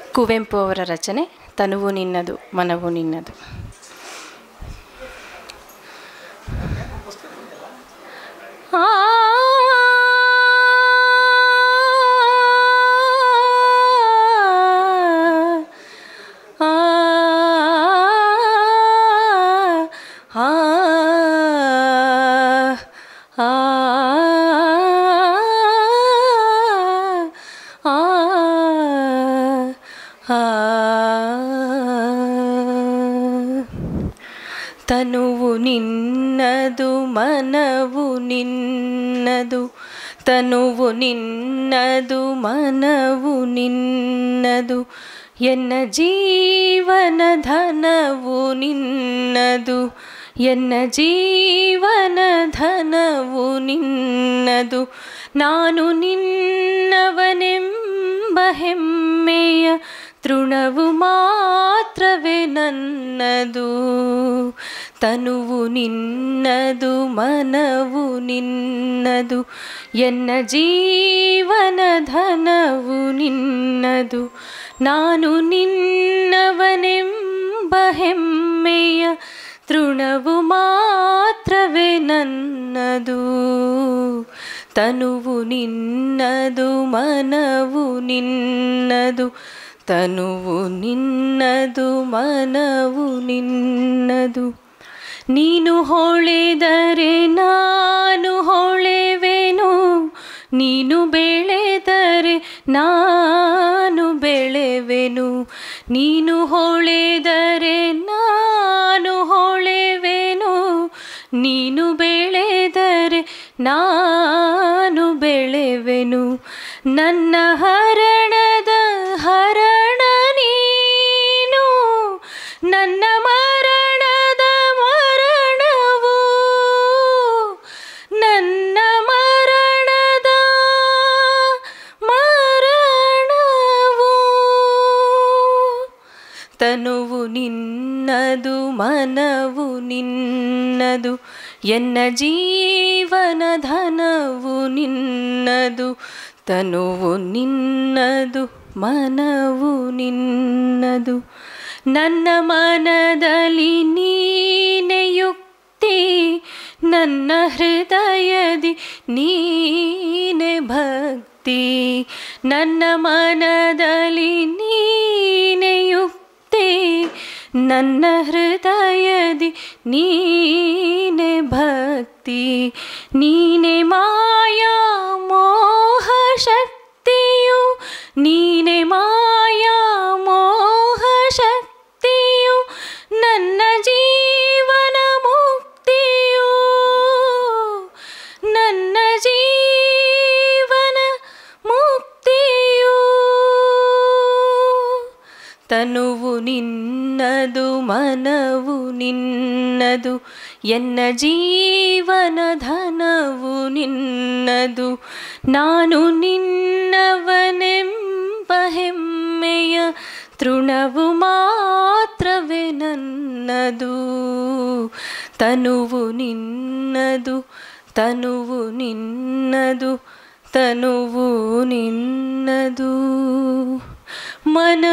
ಕುವೆಂಪು ಅವರ ರಚನೆ ತನುವು ನಿನ್ನದು ಮನವು ನಿನ್ನದು. ತನುವು ನಿನ್ನದು ಮನವು ನಿನ್ನದು, ತನುವು ನಿನ್ನದು ಮನವು ನಿನ್ನದು, ಎನ್ನ ಜೀವನ ಧನವು ನಿನ್ನದು, ಎನ್ನ ಜೀವನ ಧನವು ನಿನ್ನದು. ನಾನು ನಿನ್ನವನೆಂಬ ಹೆಮ್ಮೆಯ ತೃಣವು ಮಾತ್ರವೇ ನನ್ನದು. ತನುವು ನಿನ್ನದು ಮನವು ನಿನ್ನದು, ಎನ್ನ ಜೀವನ ಧನವು ನಿನ್ನದು. ನಾನು ನಿನ್ನವನೆಂಬ ಹೆಮ್ಮೆಯ ತೃಣವು ಮಾತ್ರವೇ ನನ್ನದು. ತನುವು ನಿನ್ನದು ಮನವು ನಿನ್ನದು, ತನುವು ನಿನ್ನದು ಮನವು ನಿನ್ನದು. ನೀನು ಹೊಳೆದರೆ ನಾನು ಹೊಳೆವೆನು, ನೀನು ಬೆಳೆದರೆ ನಾನು ಬೆಳೆವೆನು. ನೀನು ಹೊಳೆದರೆ ನಾನು ಹೊಳೆವೆನು, ನೀನು ಬೆಳೆದರೆ ನಾನು ಬೆಳೆವೆನು. ನನ್ನ ಹರಣದ ಹರಣ ನೀನು, ನನ್ನ ಮರಣದ ಮರಣವು, ನನ್ನ ಮರಣದ ಮರಣವು. ತನುವು ನಿನ್ನದು ಮನವು ನಿನ್ನದು, ಎನ್ನ ಜೀವನ ಧನವು ನಿನ್ನದು. ತನುವು ನಿನ್ನದು ಮನವು ನಿನ್ನದು. ನನ್ನ ಮನದಲ್ಲಿ ನೀನೆ ಯುಕ್ತಿ, ನನ್ನ ಹೃದಯದಿ ನೀನೆ ಭಕ್ತಿ. ನನ್ನ ಮನದಲ್ಲಿ ನೀನೆ ಯುಕ್ತಿ, ನನ್ನ ಹೃದಯದಿ ನೀನೆ ಭಕ್ತಿ. ನೀನೆ ಮಾಯಾ ಮೋಹ ಶಕ್ತಿಯು, ನೀನೆ ಮಾಯಾ ಮೋಹ ಶಕ್ತಿಯು, ನನ್ನ ಜೀವನ ಮುಕ್ತಿಯು, ನನ್ನ ಜೀವನ ಮುಕ್ತಿಯು. ತನುವು ನಿನ್ನದು ಮನವು ನಿನ್ನದು, ಎನ್ನ ಜೀವನ ಧನವು ನಿನ್ನದು. ನಾನು ನಿನ್ನವನೆಂಬ ಹೆಮ್ಮೆಯ ತೃಣವು ಮಾತ್ರವೇ ನನ್ನದು. ತನುವು ನಿನ್ನದು, ತನುವು ನಿನ್ನದು, ತನುವು ನಿನ್ನದು. ಮನ